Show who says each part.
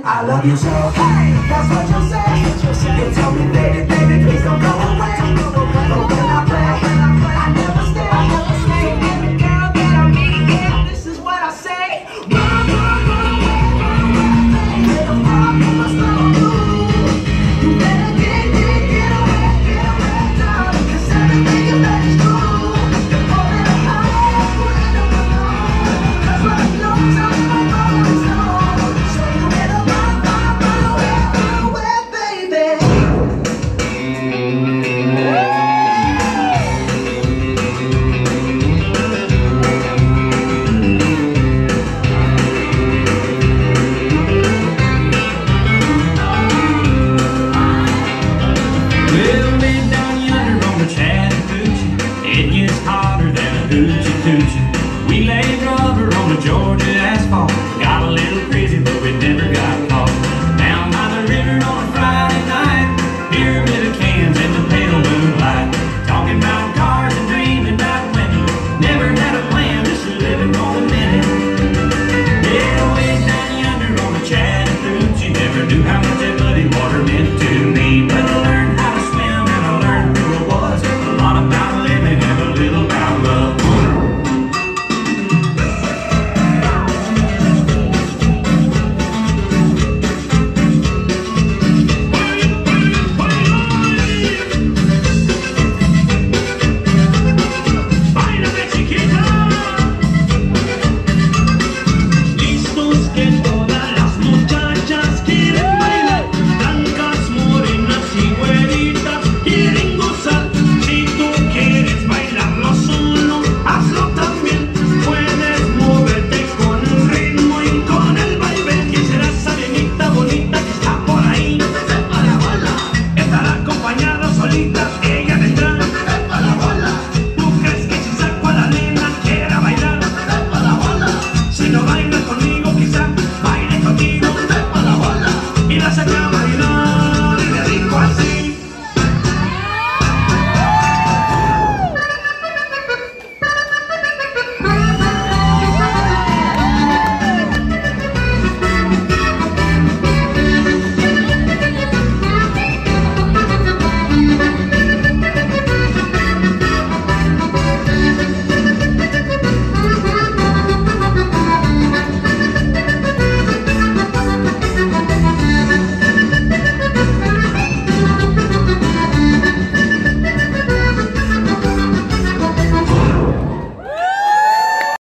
Speaker 1: I love you so. Hey, that's what you say. You tell me, baby, baby, please don't go away. But when I play, I never stay. Every girl that I meet, yeah, this is what I say. Run, run, run away, baby. Little pop in my stomach. You better get away, darling. 'Cause everything you let is true. You're falling apart, putting up alone. That's what I know, tell me my mama is home. So you better run away, baby.
Speaker 2: Well, way down yonder on the Chattahoochee, it gets hotter than a hoochie coochie. We laid rubber on the Georgia asphalt, got a little crazy but we never got caught. Down by the river on a Friday night, pyramid of cans in the pale moonlight, talking about cars and dreaming about women. Never had a plan, just living for the minute. Yeah, way down yonder on the Chattahoochee, never knew how much that muddy water meant to me. But I learned how to swim and I learned who I was. A lot about living and a little about love.
Speaker 3: Listos que todas las muchachas quieren bailar, blancas, morenas y güeritas quieren gozar. Si tú quieres bailarlo solo, hazlo también. Puedes moverte con el ritmo y con el vaivén. ¿Quién será esa nenita bonita que está por ahí? ¡Sepa la bola! Estará acompañada o solita, ella vendrá. ¡Sepa la bola! ¿Tú crees que si saco a la nena quiera bailar? ¡Sepa la bola! Si no baila conmigo, quizá baile contigo. ¡Sepa la bola! Y la sacamos.